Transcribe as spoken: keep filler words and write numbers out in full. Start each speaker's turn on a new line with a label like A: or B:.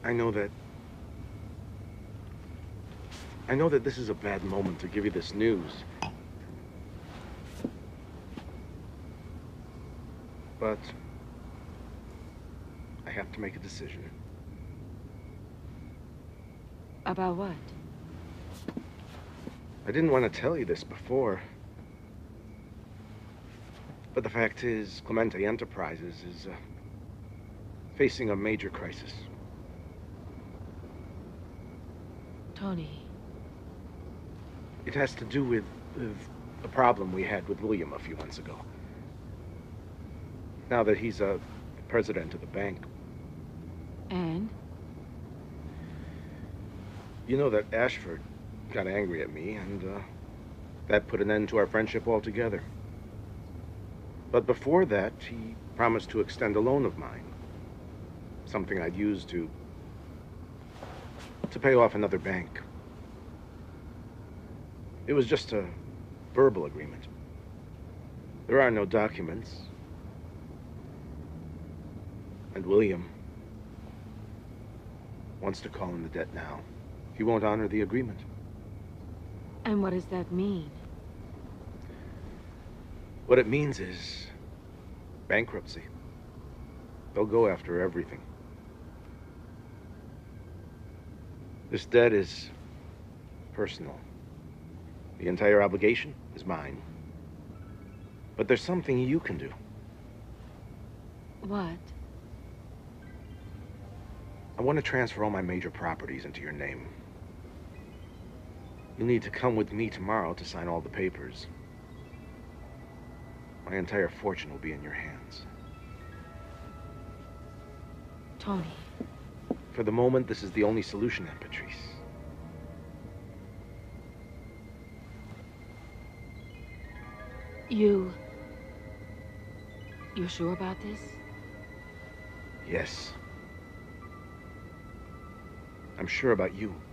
A: I know that... I know that this is a bad moment to give you this news. But... I have to make a decision.
B: About what?
A: I didn't want to tell you this before. But the fact is, Clemente Enterprises is, uh, facing a major crisis.
B: Tony.
A: It has to do with, with a problem we had with William a few months ago. Now that he's a uh, president of the bank.
B: And?
A: You know that Ashford got angry at me, and uh, that put an end to our friendship altogether. But before that, he promised to extend a loan of mine. Something I'd use to... to pay off another bank. It was just a verbal agreement. There are no documents. And William wants to call in the debt now. He won't honor the agreement.
B: And what does that mean?
A: What it means is bankruptcy. They'll go after everything. This debt is personal. The entire obligation is mine. But there's something you can do.
B: What?
A: I want to transfer all my major properties into your name. You'll need to come with me tomorrow to sign all the papers. My entire fortune will be in your hands.
B: Tony.
A: For the moment, this is the only solution, Aunt Patrice.
B: You... You're sure about this?
A: Yes. I'm sure about you.